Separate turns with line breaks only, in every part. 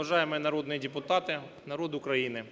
уважаемые народные депутаты, народ Украины.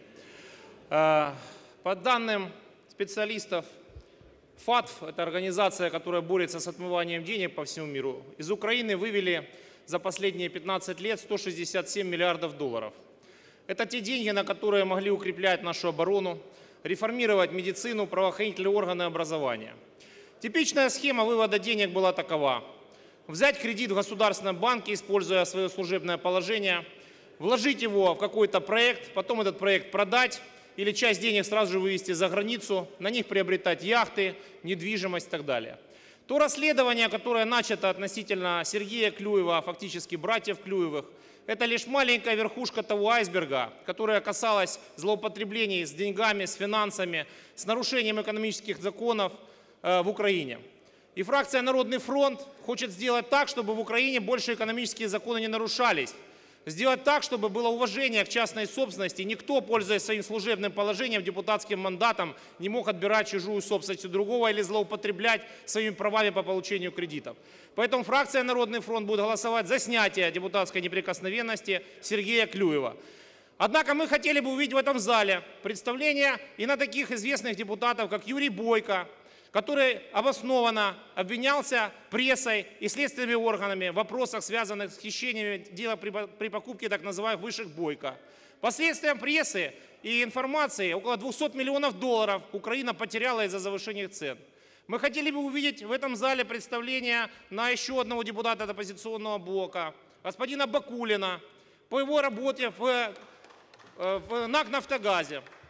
По данным специалистов, ФАТФ, это организация, которая борется с отмыванием денег по всему миру, из Украины вывели за последние 15 лет 167 миллиардов долларов. Это те деньги, на которые могли укреплять нашу оборону, реформировать медицину, правоохранительные органы образования. Типичная схема вывода денег была такова. Взять кредит в государственном банке, используя свое служебное положение, вложить его в какой-то проект, потом этот проект продать или часть денег сразу же вывести за границу, на них приобретать яхты, недвижимость и так далее. То расследование, которое начато относительно Сергея Клюева, фактически братьев Клюевых, это лишь маленькая верхушка того айсберга, которая касалась злоупотреблений с деньгами, с финансами, с нарушением экономических законов в Украине. И фракция «Народный фронт» хочет сделать так, чтобы в Украине больше экономические законы не нарушались. Сделать так, чтобы было уважение к частной собственности. Никто, пользуясь своим служебным положением, депутатским мандатом, не мог отбирать чужую собственность у другого или злоупотреблять своими правами по получению кредитов. Поэтому фракция «Народный фронт» будет голосовать за снятие депутатской неприкосновенности Сергея Клюева. Однако мы хотели бы увидеть в этом зале представление и на таких известных депутатов, как Юрий Бойко, который обоснованно обвинялся прессой и следственными органами в вопросах, связанных с хищениями дела при покупке так называемых вышек Бойко. По следствиям прессы и информации, около 200 миллионов долларов Украина потеряла из-за завышения цен. Мы хотели бы увидеть в этом зале представление на еще одного депутата оппозиционного блока, господина Бакулина, по его работе в НАК «Нафтогазе».